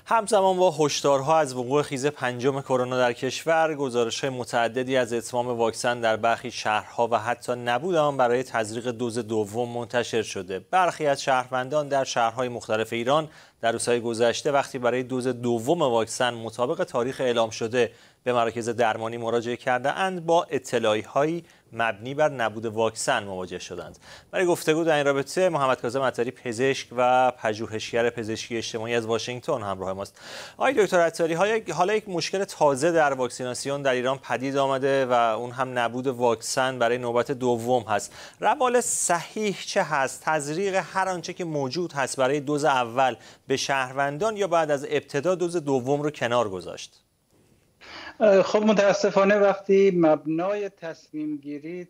همزمان با هشدارها از وقوع خیز پنجم کرونا در کشور، گزارش‌های متعددی از اتمام واکسن در برخی شهرها و حتی نبود آن برای تزریق دوز دوم منتشر شده. برخی از شهروندان در شهرهای مختلف ایران در روزهای گذشته وقتی برای دوز دوم واکسن مطابق تاریخ اعلام شده به مراکز درمانی مراجعه کرده‌اند، با اطلاعیه‌هایی مبنی بر نبود واکسن مواجه شدند. برای گفتگو در این رابطه محمد کاظم عطاری، پزشک و پژوهشگر پزشکی اجتماعی از واشنگتن همراه ماست. آقای دکتر عطاری، حالا یک مشکل تازه در واکسیناسیون در ایران پدید آمده و اون هم نبود واکسن برای نوبت دوم هست. روال صحیح چه هست؟ تزریق هر آنچه که موجود هست برای دوز اول به شهروندان یا بعد از ابتدا دوز دوم رو کنار گذاشت؟ خب متاسفانه وقتی مبنای تصمیم گیری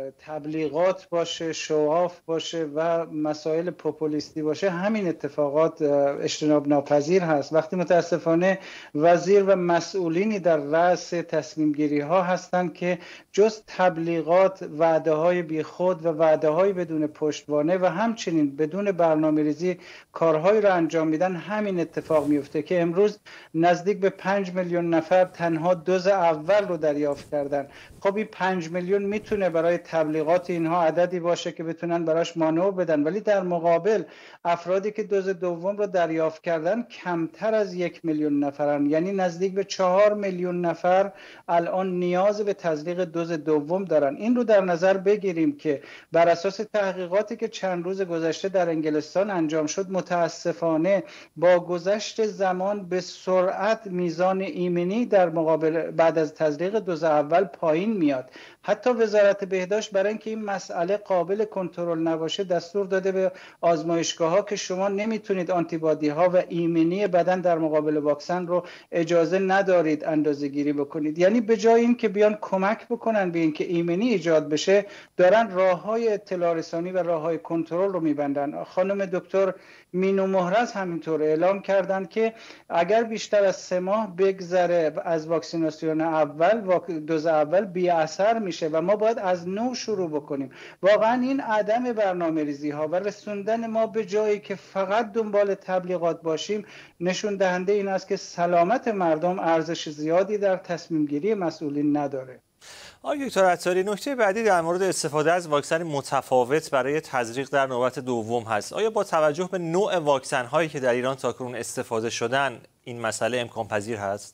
تبلیغات باشه، شواف باشه و مسائل پوپولیستی باشه، همین اتفاقات اجتناب ناپذیر هست. وقتی متاسفانه وزیر و مسئولینی در رأس تصمیم گیری ها هستند که جز تبلیغات، وعده های بیخود و وعده های بدون پشتوانه و همچنین بدون برنامه ریزی کارهایی رو انجام میدن، همین اتفاق میفته که امروز نزدیک به 5 میلیون نفر تنها دوز اول رو دریافت کردن. خب این 5 میلیون میتونه برای تبلیغات اینها عددی باشه که بتونن براش مانور بدن، ولی در مقابل افرادی که دوز دوم رو دریافت کردن کمتر از 1 میلیون نفرن. یعنی نزدیک به 4 میلیون نفر الان نیاز به تزریق دوز دوم دارن. این رو در نظر بگیریم که بر اساس تحقیقاتی که چند روز گذشته در انگلستان انجام شد، متاسفانه با گذشت زمان به سرعت میزان ایمنی در مقابل بعد از تزریق دوز اول پایین میاد. حتی وزارت بهداشت برای اینکه این مسئله قابل کنترل نباشه دستور داده به آزمایشگاه‌ها که شما نمیتونید آنتیبادی ها و ایمنی بدن در مقابل واکسن رو اجازه ندارید اندازه‌گیری بکنید. یعنی به جای اینکه بیان کمک بکنن به اینکه ایمنی ایجاد بشه، دارن راه‌های اطلاع رسانی و راه‌های کنترل رو میبندن. خانم دکتر مینو مهرز همینطور اعلام کردن که اگر بیشتر از 3 ماه بگذره از واکسیناسیون اول، دوز اول بی اثر میشه و ما باید از نو شروع بکنیم. واقعا این عدم برنامه‌ریزی ها و رسوندن ما به جایی که فقط دنبال تبلیغات باشیم نشون دهنده این است که سلامت مردم ارزش زیادی در تصمیم گیری مسئولین نداره. آقای دکتر عطاری، نکته بعدی در مورد استفاده از واکسن متفاوت برای تزریق در نوبت دوم هست. آیا با توجه به نوع واکسن هایی که در ایران تاکنون استفاده شدن این مسئله امکان پذیر هست؟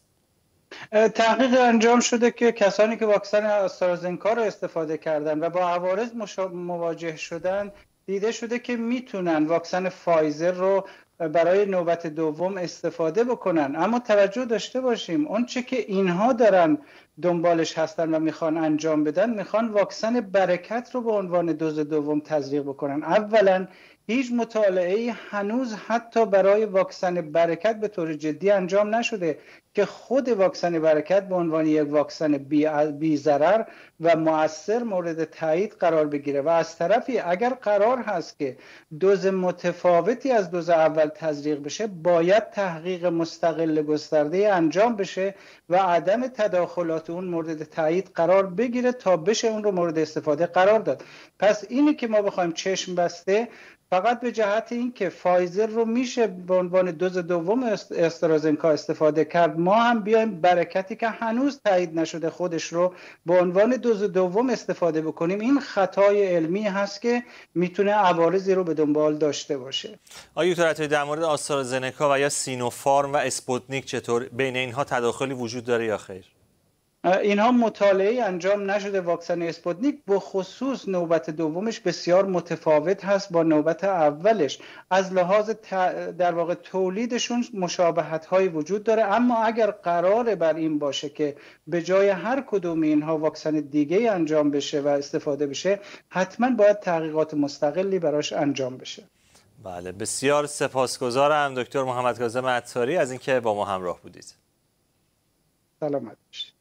تحقیق انجام شده که کسانی که واکسن آسترازنکا را استفاده کردن و با عوارض مواجه شدن، دیده شده که میتونن واکسن فایزر رو برای نوبت دوم استفاده بکنن. اما توجه داشته باشیم اون چه که اینها دارن دنبالش هستن و میخوان انجام بدن، میخوان واکسن برکت رو به عنوان دوز دوم تزریق بکنن. اولا هیچ مطالعه‌ای هنوز حتی برای واکسن برکت به طور جدی انجام نشده که خود واکسن برکت به عنوان یک واکسن بی ضرر و مؤثر مورد تایید قرار بگیره. و از طرفی اگر قرار هست که دوز متفاوتی از دوز اول تزریق بشه، باید تحقیق مستقل گسترده انجام بشه و عدم تداخلات اون مورد تایید قرار بگیره تا بشه اون رو مورد استفاده قرار داد. پس اینی که ما بخوایم چشم بسته فقط به جهت این که فایزر رو میشه به عنوان دوز دوم استرازنکا استفاده کرد، ما هم بیایم برکتی که هنوز تایید نشده خودش رو به عنوان دوز دوم استفاده بکنیم، این خطای علمی هست که میتونه عوارضی رو به دنبال داشته باشه. آقای دکتر عطاری، در مورد آسترازنکا و یا سینوفارم و اسپوتنیک چطور بین اینها تداخلی وجود داره یا خیر؟ اینها مطالعه انجام نشده. واکسن اسپوتنیک به خصوص نوبت دومش بسیار متفاوت هست با نوبت اولش. از لحاظ در واقع تولیدشون مشابهت های وجود داره، اما اگر قرار بر این باشه که به جای هر کدوم اینها واکسن دیگه انجام بشه و استفاده بشه، حتما باید تحقیقات مستقلی براش انجام بشه. بله، بسیار سپاسگزارم دکتر محمد کاظم عطاری از اینکه با ما همراه بودید. سلامت باشید.